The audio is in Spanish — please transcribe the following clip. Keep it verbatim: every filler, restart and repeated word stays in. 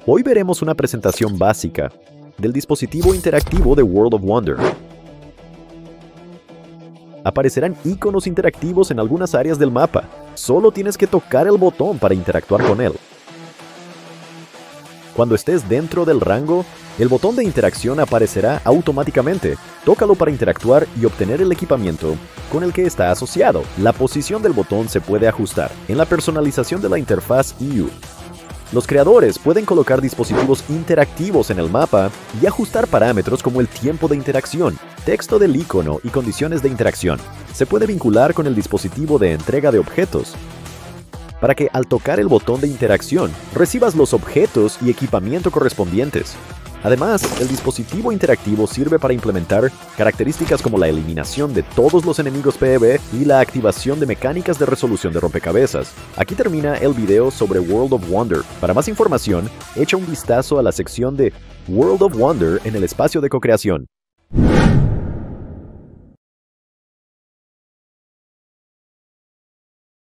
Hoy veremos una presentación básica del dispositivo interactivo de World of Wonder. Aparecerán iconos interactivos en algunas áreas del mapa. Solo tienes que tocar el botón para interactuar con él. Cuando estés dentro del rango, el botón de interacción aparecerá automáticamente. Tócalo para interactuar y obtener el equipamiento con el que está asociado. La posición del botón se puede ajustar en la personalización de la interfaz E U. Los creadores pueden colocar dispositivos interactivos en el mapa y ajustar parámetros como el tiempo de interacción, texto del icono y condiciones de interacción. Se puede vincular con el dispositivo de entrega de objetos, para que al tocar el botón de interacción recibas los objetos y equipamiento correspondientes. Además, el dispositivo interactivo sirve para implementar características como la eliminación de todos los enemigos P V E y la activación de mecánicas de resolución de rompecabezas. Aquí termina el video sobre World of Wonder. Para más información, echa un vistazo a la sección de World of Wonder en el espacio de cocreación.